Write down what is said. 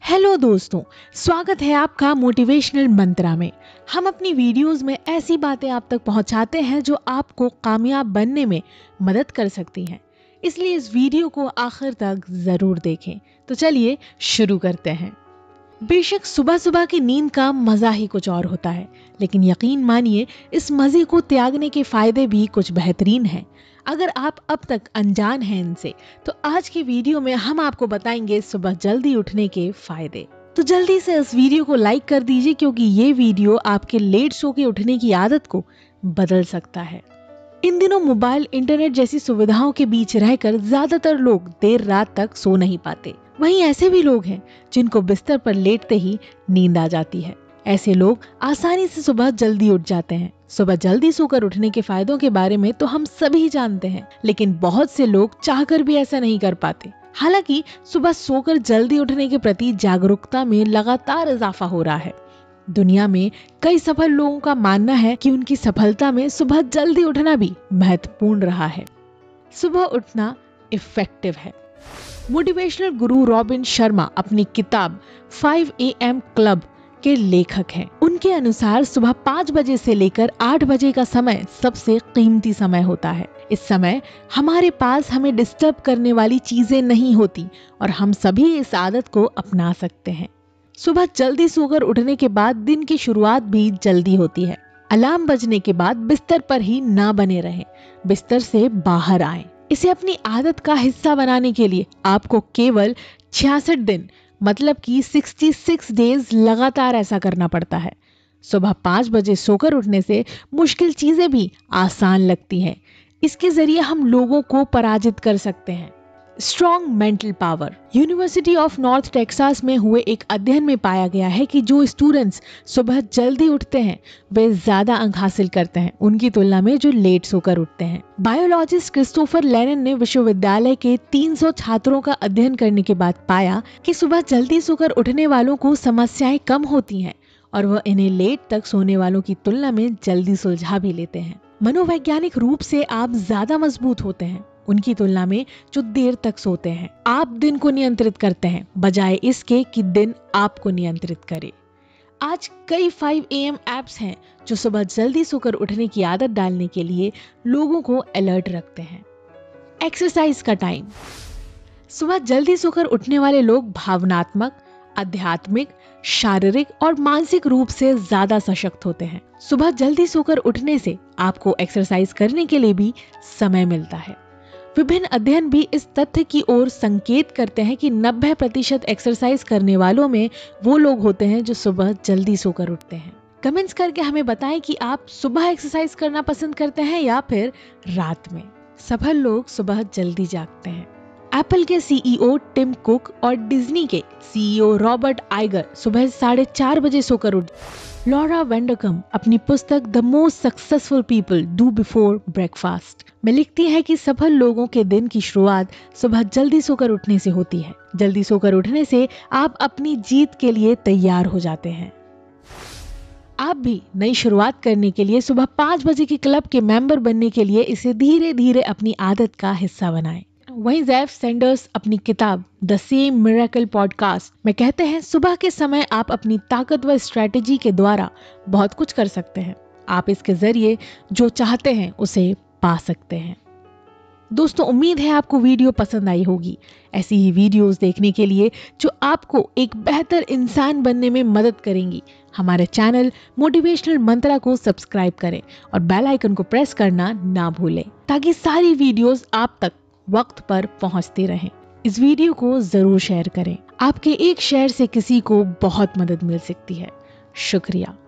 Hello दोस्तों, स्वागत है आपका मोटिवेशनल मंत्रा में। हम अपनी वीडियोस में ऐसी बातें आप तक पहुंचाते हैं जो आपको कामयाब बनने में मदद कर सकती हैं। इसलिए इस वीडियो को आखिर तक जरूर देखें। तो चलिए शुरू करते हैं। बेशक सुबह सुबह की नींद का मजा ही कुछ और होता है, लेकिन यकीन मानिए इस मजे को त्यागने के फायदे भी कुछ बेहतरीन हैं। अगर आप अब तक अनजान हैं इनसे, तो आज की वीडियो में हम आपको बताएंगे सुबह जल्दी उठने के फायदे। तो जल्दी से इस वीडियो को लाइक कर दीजिए, क्योंकि ये वीडियो आपके लेट सो के उठने की आदत को बदल सकता है। इन दिनों मोबाइल, इंटरनेट जैसी सुविधाओं के बीच रहकर ज्यादातर लोग देर रात तक सो नहीं पाते। वहीं ऐसे भी लोग हैं जिनको बिस्तर पर लेटते ही नींद आ जाती है। ऐसे लोग आसानी से सुबह जल्दी उठ जाते हैं। सुबह जल्दी सोकर उठने के फायदों के बारे में तो हम सभी जानते हैं, लेकिन बहुत से लोग चाहकर भी ऐसा नहीं कर पाते। हालांकि सुबह सोकर जल्दी उठने के प्रति जागरूकता में लगातार इजाफा हो रहा है। दुनिया में कई सफल लोगों का मानना है कि उनकी सफलता में सुबह जल्दी उठना भी महत्वपूर्ण रहा है। सुबह उठना इफेक्टिव है। मोटिवेशनल गुरु रॉबिन शर्मा अपनी किताब 5 AM क्लब के लेखक हैं। उनके अनुसार सुबह 5 बजे से लेकर 8 बजे का समय सबसे कीमती समय होता है। इस समय हमारे पास हमें डिस्टर्ब करने वाली चीजें नहीं होती और हम सभी इस आदत को अपना सकते हैं। सुबह जल्दी सोकर उठने के बाद दिन की शुरुआत भी जल्दी होती है। अलार्म बजने के बाद बिस्तर पर ही ना बने रहें, बिस्तर से बाहर आएं। इसे अपनी आदत का हिस्सा बनाने के लिए आपको केवल 66 दिन मतलब कि 66 डेज लगातार ऐसा करना पड़ता है। सुबह 5 बजे सोकर उठने से मुश्किल चीजें भी आसान लगती हैं। इसके जरिए हम लोगों को पराजित कर सकते हैं। Strong mental power. University of North Texas में हुए एक अध्ययन में पाया गया है कि जो स्टूडेंट्स सुबह जल्दी उठते हैं वे ज्यादा अंक हासिल करते हैं उनकी तुलना में जो लेट सोकर उठते हैं। बायोलॉजिस्ट क्रिस्टोफर लेनिन ने विश्वविद्यालय के 300 छात्रों का अध्ययन करने के बाद पाया कि सुबह जल्दी सोकर उठने वालों को समस्याएं कम होती हैं और वह इन्हें लेट तक सोने वालों की तुलना में जल्दी सुलझा भी लेते हैं। मनोवैज्ञानिक रूप से आप ज्यादा मजबूत होते हैं उनकी तुलना में जो देर तक सोते हैं। आप दिन को नियंत्रित करते हैं बजाय इसके कि दिन आपको नियंत्रित करे। आज कई 5 AM ऐप्स हैं जो सुबह जल्दी सोकर उठने की आदत डालने के लिए लोगों को अलर्ट रखते हैं। एक्सरसाइज का टाइम। सुबह जल्दी सोकर उठने वाले लोग भावनात्मक, आध्यात्मिक, शारीरिक और मानसिक रूप से ज्यादा सशक्त होते हैं। सुबह जल्दी सोकर उठने से आपको एक्सरसाइज करने के लिए भी समय मिलता है। विभिन्न अध्ययन भी इस तथ्य की ओर संकेत करते हैं कि 90% एक्सरसाइज करने वालों में वो लोग होते हैं जो सुबह जल्दी सोकर उठते हैं। कमेंट्स करके हमें बताएं कि आप सुबह एक्सरसाइज करना पसंद करते हैं या फिर रात में। सफल लोग सुबह जल्दी जागते हैं। एप्पल के CEO टिम कुक और डिज्नी के CEO रॉबर्ट आइगर सुबह 4:30 बजे सोकर उठ। लॉरा वेंडरकम अपनी पुस्तक the most successful people do before breakfast में लिखती है कि सफल लोगों के दिन की शुरुआत सुबह जल्दी सोकर उठने से होती है। जल्दी सोकर उठने से आप अपनी जीत के लिए तैयार हो जाते हैं। आप भी नई शुरुआत करने के लिए सुबह 5 बजे के क्लब के मेंबर बनने के लिए इसे धीरे धीरे अपनी आदत का हिस्सा बनाएं। वहीं जेफ सेंडर्स अपनी किताब द सेम मिरेकल पॉडकास्ट में कहते हैं सुबह के समय आप अपनी ताकतवर स्ट्रेटेजी के द्वारा बहुत कुछ कर सकते हैं। आप इसके जरिए जो चाहते हैं उसे पा सकते हैं। दोस्तों, उम्मीद है आपको वीडियो पसंद आई होगी। ऐसी ही वीडियोस देखने के लिए जो आपको एक बेहतर इंसान बनने में मदद करेंगी, हमारे चैनल मोटिवेशनल मंत्रा को सब्सक्राइब करें और बेल आइकन को प्रेस करना ना भूलें, ताकि सारी वीडियोस आप तक वक्त पर पहुंचते रहें। इस वीडियो को जरूर शेयर करें। आपके एक शेयर से किसी को बहुत मदद मिल सकती है। शुक्रिया।